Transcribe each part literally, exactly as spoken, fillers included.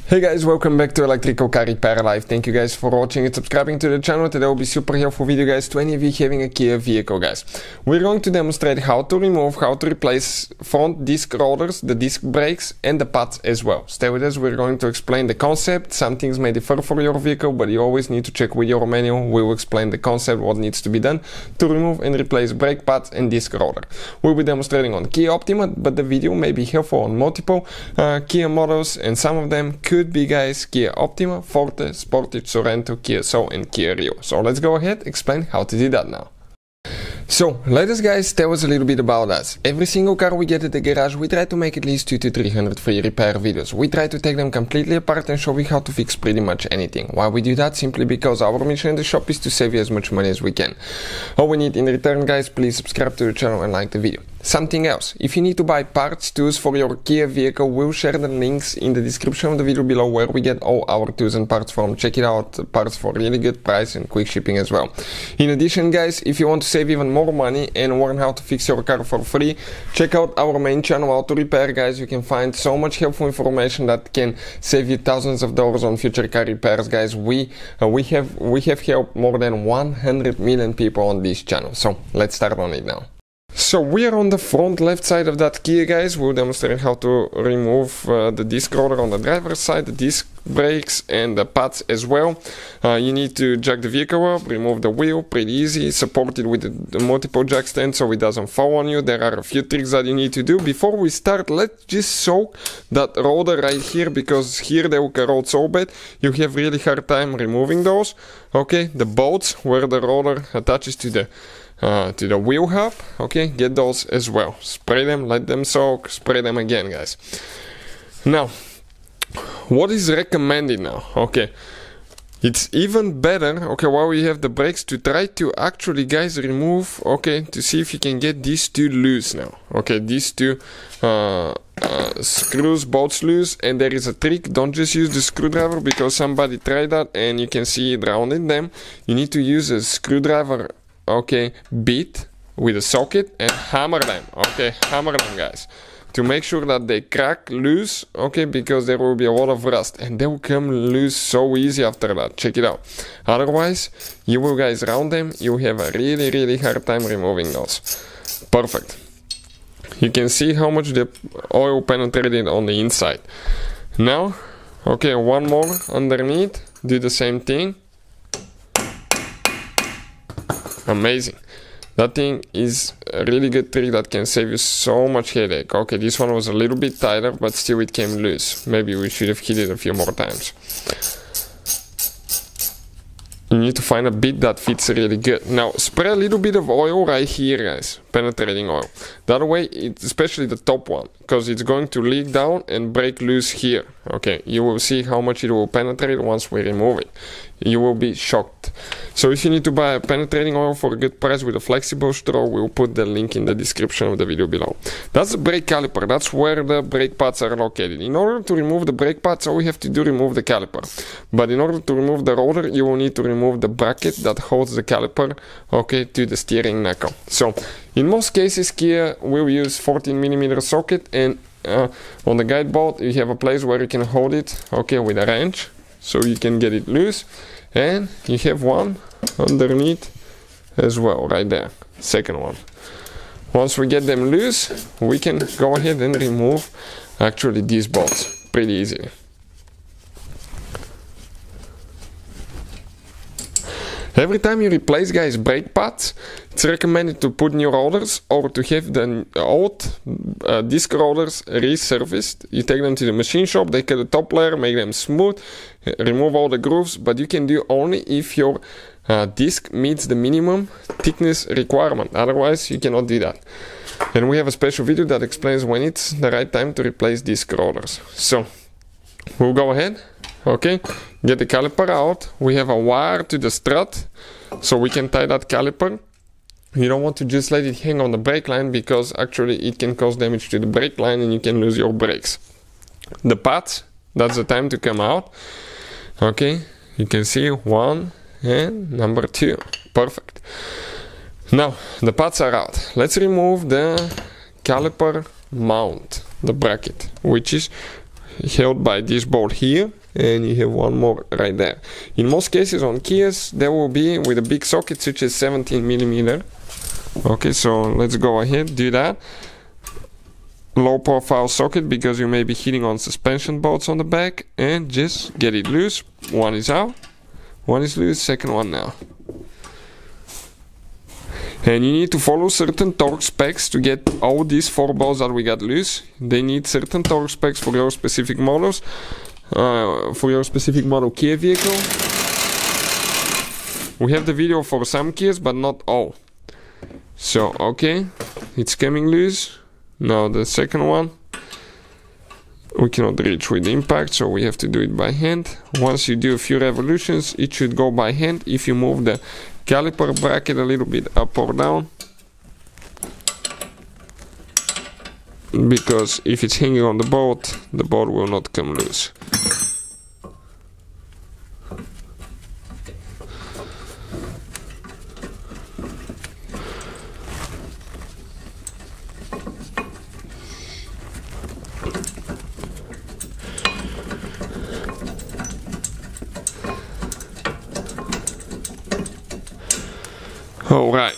Hey guys, welcome back to Electrical Car Repair Live. Thank you guys for watching and subscribing to the channel. Today will be super helpful video guys to any of you having a Kia vehicle guys. We're going to demonstrate how to remove, how to replace front disc rotors, the disc brakes and the pads as well. Stay with us, we're going to explain the concept. Some things may differ for your vehicle, but you always need to check with your manual. We will explain the concept, what needs to be done to remove and replace brake pads and disc rotor. We'll be demonstrating on Kia Optima, but the video may be helpful on multiple uh, Kia models, and some of them could be guys Kia Optima, Forte, Sportage, Sorento, Kia Soul and Kia Rio. So let's go ahead, explain how to do that now. So, let us guys tell us a little bit about us. Every single car we get at the garage, we try to make at least two to three hundred free repair videos. We try to take them completely apart and show you how to fix pretty much anything. Why we do that? Simply because our mission in the shop is to save you as much money as we can. All we need in return guys, please subscribe to the channel and like the video. Something else, if you need to buy parts, tools for your Kia vehicle, we'll share the links in the description of the video below where we get all our tools and parts from. Check it out, parts for really good price and quick shipping as well. In addition guys, if you want to save even more money and learn how to fix your car for free, check out our main channel, Auto Repair guys. You can find so much helpful information that can save you thousands of dollars on future car repairs guys. We uh, we have we have helped more than one hundred million people on this channel. So let's start on it now. So we are on the front left side of that Kia guys. We'll demonstrate how to remove uh, the disc rotor on the driver's side, the disc brakes and the pads as well. Uh, you need to jack the vehicle up, remove the wheel, pretty easy, supported with the, the multiple jack stand so it doesn't fall on you. There are a few tricks that you need to do. Before we start, let's just soak that rotor right here, because here they will corrode so bad you have really hard time removing those. Okay, the bolts where the rotor attaches to the Uh, to the wheel hub, okay, get those as well. Spray them, let them soak, spray them again guys. Now, what is recommended now? Okay, it's even better, okay, while we have the brakes, to try to actually guys remove, okay, to see if you can get these two loose now. Okay, these two uh, uh, screws, bolts loose, and there is a trick. Don't just use the screwdriver, because somebody tried that and you can see it rounding them. You need to use a screwdriver, okay, bit with a socket and hammer them, okay, hammer them guys, to make sure that they crack loose, okay, because there will be a lot of rust and they will come loose so easy after that. Check it out. Otherwise, you will guys round them, you have a really really hard time removing those. Perfect. You can see how much the oil penetrated on the inside. Now, okay, one more underneath, do the same thing. Amazing. That thing is a really good trick that can save you so much headache. Okay, this one was a little bit tighter, but still it came loose. Maybe we should have hit it a few more times. You need to find a bit that fits really good. Now, spray a little bit of oil right here, guys. Penetrating oil. That way, it, especially the top one, because it's going to leak down and break loose here. Okay, you will see how much it will penetrate once we remove it. You will be shocked. So if you need to buy a penetrating oil for a good price with a flexible straw, we'll put the link in the description of the video below. That's the brake caliper. That's where the brake pads are located. In order to remove the brake pads, all we have to do is remove the caliper. But in order to remove the rotor, you will need to remove the bracket that holds the caliper, okay, to the steering knuckle. So in most cases, Kia will use fourteen millimeter socket, and uh, on the guide bolt you have a place where you can hold it, okay, with a wrench, so you can get it loose. And you have one underneath as well, right there, second one. Once we get them loose, we can go ahead and remove actually these bolts pretty easily. Every time you replace guys brake pads, it's recommended to put new rotors or to have the old uh, disc rotors resurfaced. You take them to the machine shop, they cut the top layer, make them smooth, remove all the grooves, but you can do only if your uh, disc meets the minimum thickness requirement. Otherwise, you cannot do that. And we have a special video that explains when it's the right time to replace disc rotors. So, we'll go ahead. Okay, get the caliper out. We have a wire to the strut, so we can tie that caliper. You don't want to just let it hang on the brake line, because actually it can cause damage to the brake line and you can lose your brakes. The pads, that's the time to come out. Okay, you can see one and number two. Perfect. Now, the pads are out. Let's remove the caliper mount, the bracket, which is held by this bolt here. and you have one more right there. In most cases on Kias, there will be with a big socket such as seventeen millimeter. Okay, so let's go ahead, do that. Low profile socket because you may be hitting on suspension bolts on the back, and just get it loose. One is out, one is loose, second one now. And you need to follow certain torque specs to get all these four balls that we got loose. They need certain torque specs for your specific models, uh, for your specific model Kia vehicle. We have the video for some Kias, but not all. So, okay, it's coming loose. Now the second one, we cannot reach with impact, so we have to do it by hand. Once you do a few revolutions, it should go by hand. If you move the caliper bracket a little bit up or down, because if it's hanging on the bolt, the bolt will not come loose. Alright,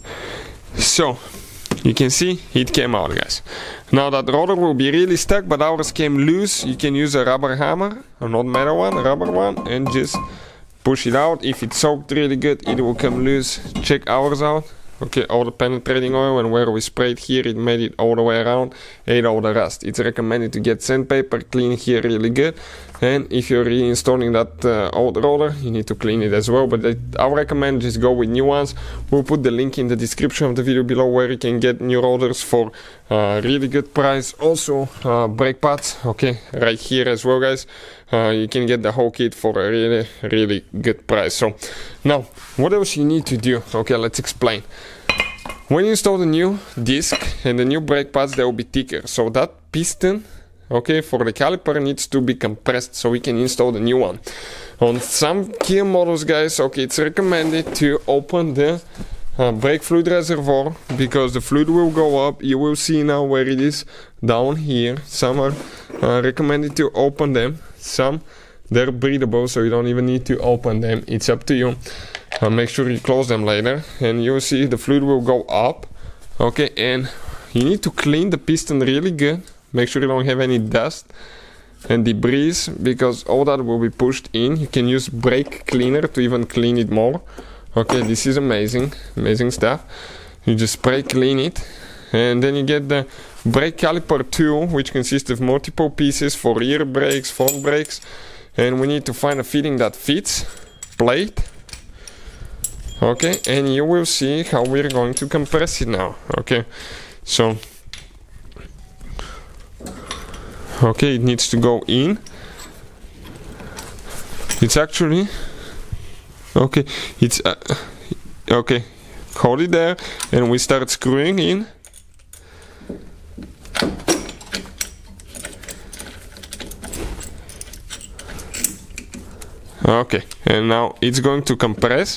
so you can see it came out, guys. Now that rotor will be really stuck, but ours came loose. You can use a rubber hammer, a not metal one, a rubber one, and just push it out. If it's soaked really good, it will come loose. Check ours out. Okay, all the penetrating oil, and where we sprayed here, it made it all the way around, ate all the rust. It's recommended to get sandpaper, clean here really good, and if you're reinstalling that uh, old rotor, you need to clean it as well, but I would recommend just go with new ones. We'll put the link in the description of the video below where you can get new rotors for uh, really good price. Also, uh, brake pads, okay, right here as well, guys. Uh, you can get the whole kit for a really, really good price. So, now, what else you need to do? Okay, let's explain. When you install the new disc and the new brake pads, they will be thicker. So that piston, okay, for the caliper needs to be compressed so we can install the new one. On some Kia models, guys, okay, it's recommended to open the uh, brake fluid reservoir because the fluid will go up. You will see now where it is down here. Some are uh, recommended to open them. Some, they're breathable, so you don't even need to open them. It's up to you. Uh, make sure you close them later, and you'll see the fluid will go up. Okay, and you need to clean the piston really good. Make sure you don't have any dust and debris, because all that will be pushed in. You can use brake cleaner to even clean it more. Okay, this is amazing, amazing stuff. You just spray clean it, and then you get the brake caliper tool, which consists of multiple pieces for rear brakes, front brakes, and we need to find a fitting that fits plate. Okay, and you will see how we're going to compress it now. Okay, so okay, it needs to go in. It's actually okay, it's uh, okay, hold it there, and we start screwing in. Okay, and now it's going to compress.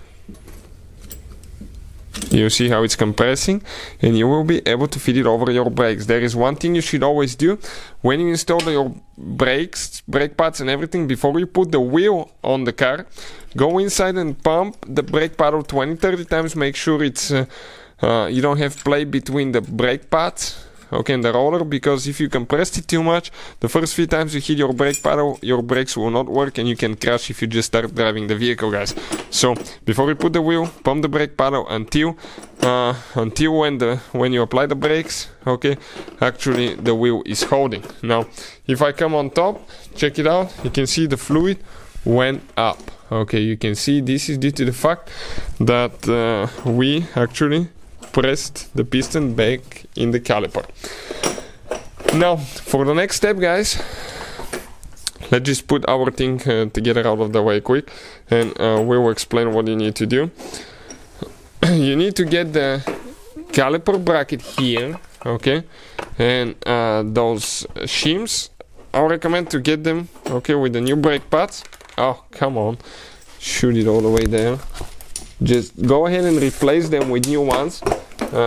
You see how it's compressing, and you will be able to fit it over your brakes. There is one thing you should always do when you install your brakes, brake pads and everything. Before you put the wheel on the car, go inside and pump the brake paddle twenty to thirty times. Make sure it's uh, uh, you don't have play between the brake pads, okay, and the roller, because if you compress it too much, the first few times you hit your brake paddle, your brakes will not work and you can crash if you just start driving the vehicle, guys. So before you put the wheel, pump the brake paddle until uh, until when the when you apply the brakes, okay, actually the wheel is holding. Now if I come on top, check it out, you can see the fluid went up. Okay, you can see this is due to the fact that uh, we actually pressed the piston back in the caliper. Now for the next step, guys, let's just put our thing uh, together out of the way quick, and uh, we will explain what you need to do. You need to get the caliper bracket here, okay, and uh, those shims, I recommend to get them, okay, with the new brake pads. Oh, come on, shoot it all the way there. Just go ahead and replace them with new ones. Uh,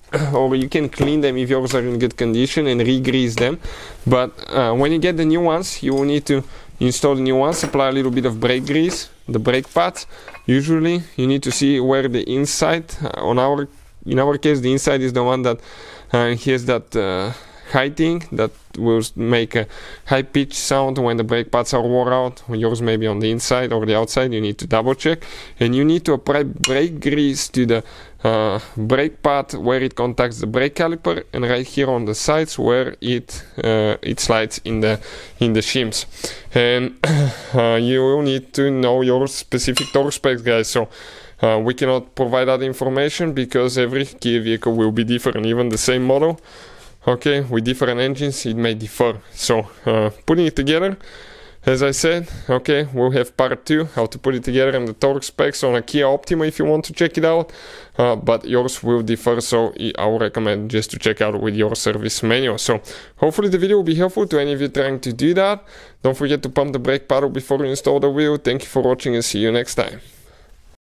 or you can clean them if yours are in good condition and re-grease them. But uh, when you get the new ones, you will need to install the new ones, apply a little bit of brake grease, the brake pads. Usually you need to see where the inside, uh, on our in our case the inside is the one that uh, has that uh, high thing that will make a high pitch sound when the brake pads are wore out. Yours may be on the inside or the outside. You need to double check, and you need to apply brake grease to the uh, brake pad where it contacts the brake caliper, and right here on the sides where it uh, it slides in the in the shims. And uh, you will need to know your specific torque specs, guys. So Uh, we cannot provide that information because every Kia vehicle will be different. Even the same model, okay, with different engines, it may differ. So uh, putting it together, as I said, okay, we'll have part two, how to put it together, and the torque specs on a Kia Optima if you want to check it out. Uh, but yours will differ, so I would recommend just to check out with your service manual. So hopefully the video will be helpful to any of you trying to do that. Don't forget to pump the brake pedal before you install the wheel. Thank you for watching and see you next time.